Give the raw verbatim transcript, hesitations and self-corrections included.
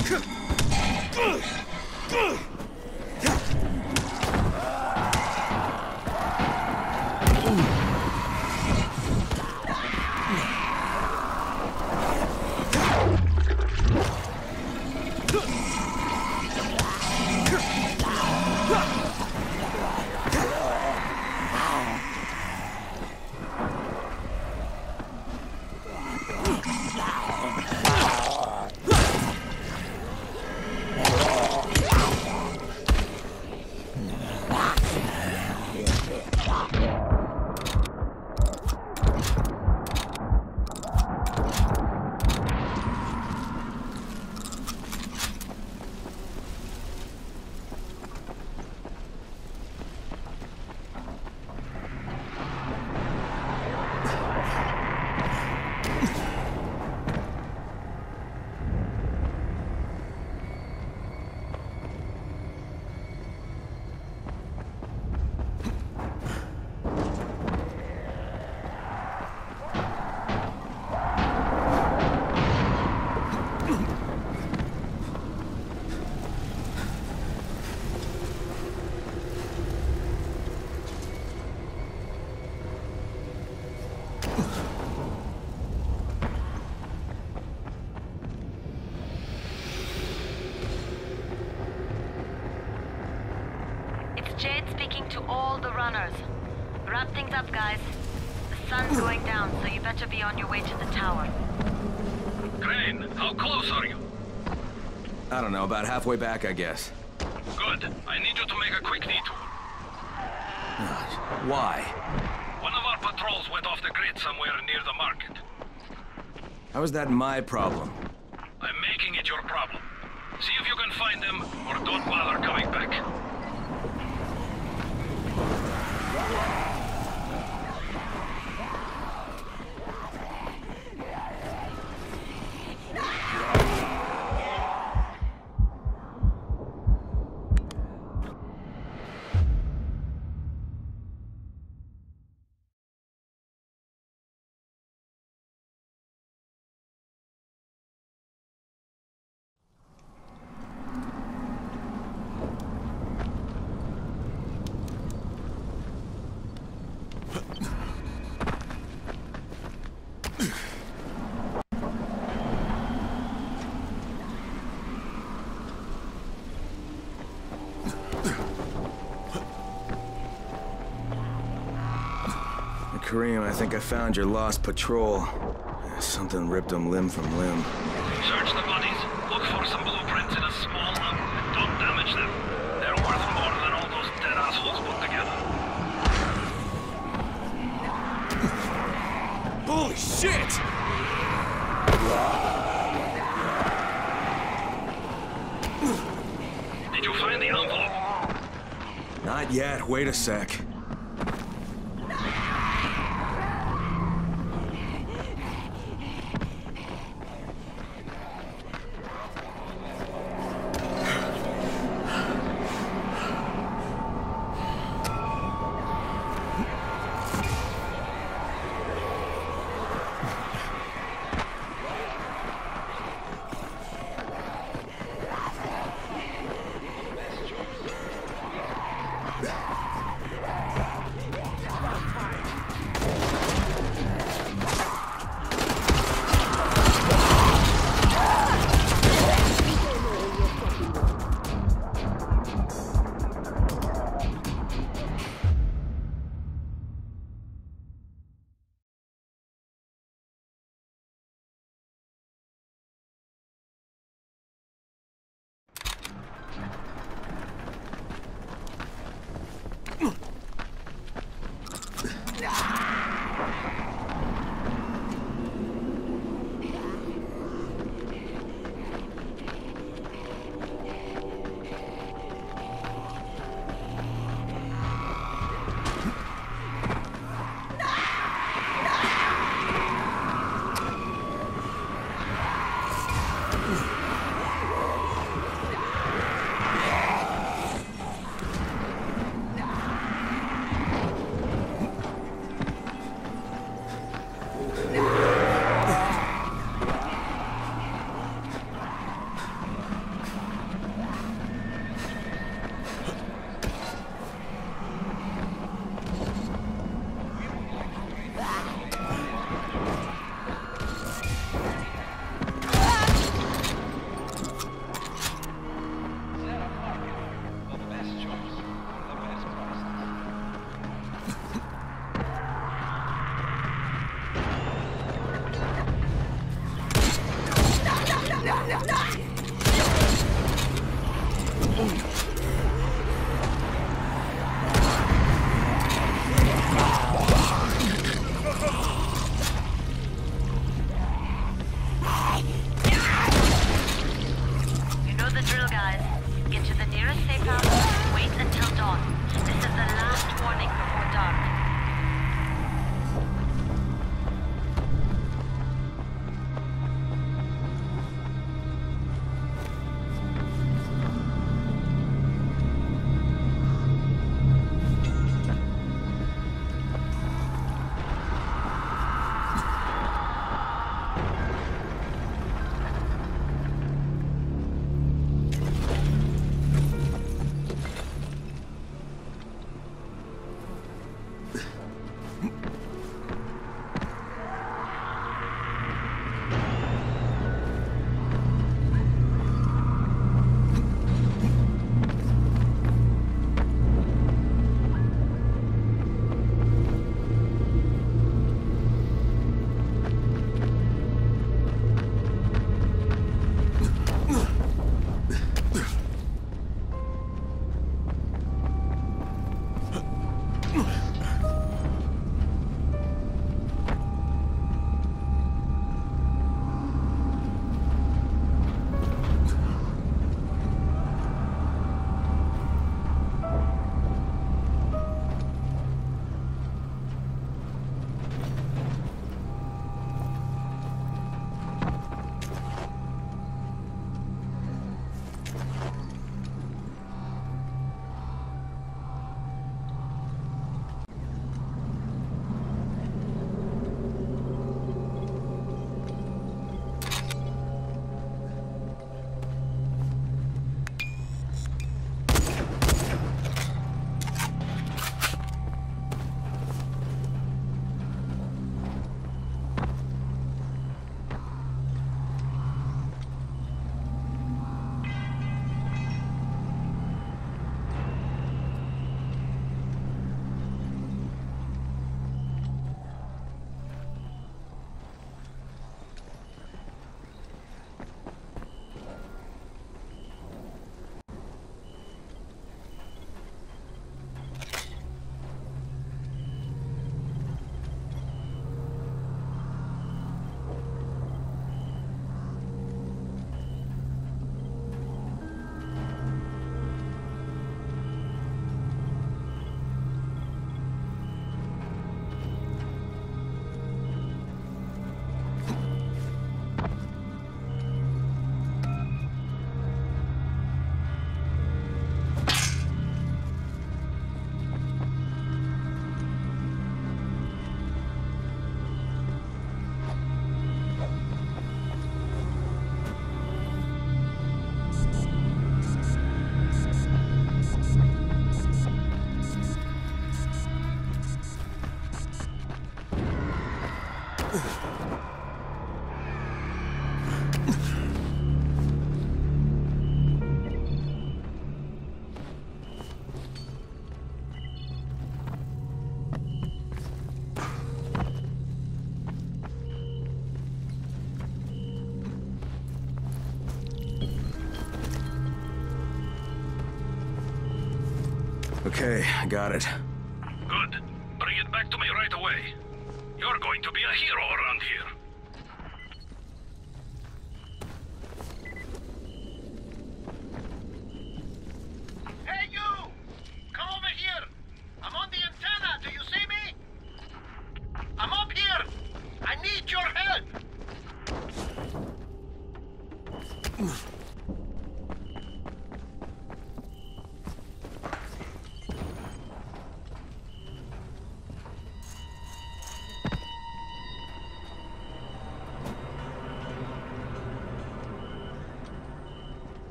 Jade speaking to all the runners. Wrap things up, guys. The sun's going down, so you better be on your way to the tower. Crane, how close are you? I don't know, about halfway back, I guess. Good. I need you to make a quick detour. Why? One of our patrols went off the grid somewhere near the market. How is that my problem? I'm making it your problem. See if you can find them, or don't bother coming back. Kareem, I think I found your lost patrol. Something ripped them limb from limb. Search the bodies. Look for some blueprints in a small lump, and don't damage them. They're worth more than all those dead assholes put together. Holy shit! Did you find the envelope? Not yet. Wait a sec. You know the drill, guys. Get to the nearest safe house, wait until dawn. This is the last warning before dark. Okay, I got it.